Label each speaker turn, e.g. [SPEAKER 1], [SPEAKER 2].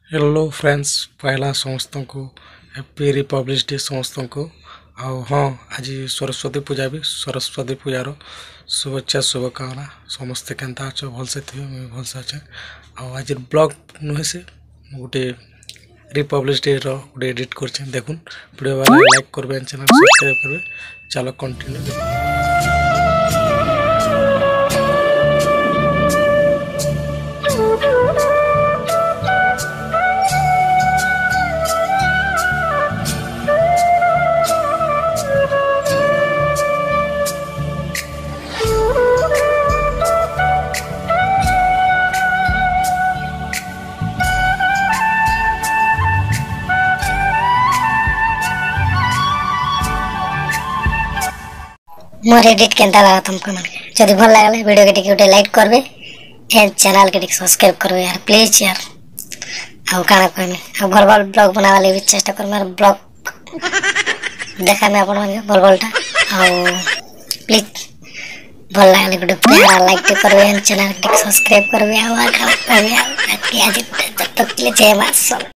[SPEAKER 1] Hello friends पहला समस्त को हैप्पी रिपब्लिक डे समस्त को हाँ आज सरस्वती पूजा भी सरस्वती पूजार शुभेच्छा शुभकामना समस्ते केन्ता अच्छे भलसे थे मुझे भलसे अच्छे आज ब्लॉग नुहे से गोटे रिपब्लिक डे रोटे एडिट कर देखुन वीडियो वाला लाइक करबे चैनल सब्सक्राइब करबे चलो कंटिन्यू
[SPEAKER 2] मोर एडिट केनता लगा तुमको मन जदि भल लागले वीडियो के टिके उठे लाइक करबे एंड चैनल के टिके सब्सक्राइब करबे यार प्लीज यार आ काना कहनी आ भल भल ब्लॉग बनावा ले भी चेष्टा कर मार ब्लॉग देखा में अपन मन भल भलटा आ प्लीज भल लागले वीडियो प्यारा लाइक करबे एंड चैनल के टिके सब्सक्राइब करबे आ काना कहबे आज तक के लिए जय मां।